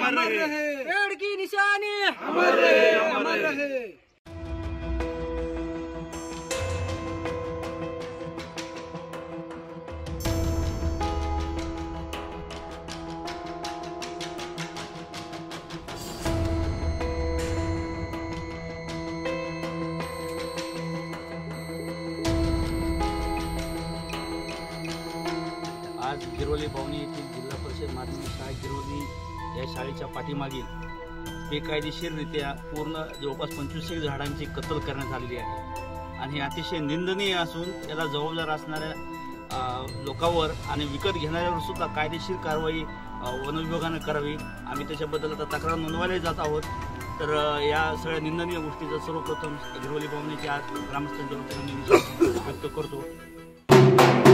अमर रहे। पेड़ की निशानी अमर रहे, अमर रहे। आज गिरवली भवनी येथील जिल्हा परिषद माध्यमिक शाळा गिरवली या शाळेच्या पाठीमागील बेकायदेशीररित्या पूर्ण जवळपास 25 झाडांची कत्तल करण्यात आलेली आहे आणि हे अतिशय निंदनीय असून याला जबाबदार असणाऱ्या लोकांवर आणि विकत घेणाऱ्यावर सुद्धा कायदेशीर कारवाई वन विभागाने करावी। आम्ही त्याच्याबद्दल आता तक्रार नोंदवायला जात आहोत। तर या सगळ्या निंदनीय गोष्टीचा सर्वप्रथम गिरवली भवनीच्या ग्रामस्थांच्या वतीने मी व्यक्त करतो।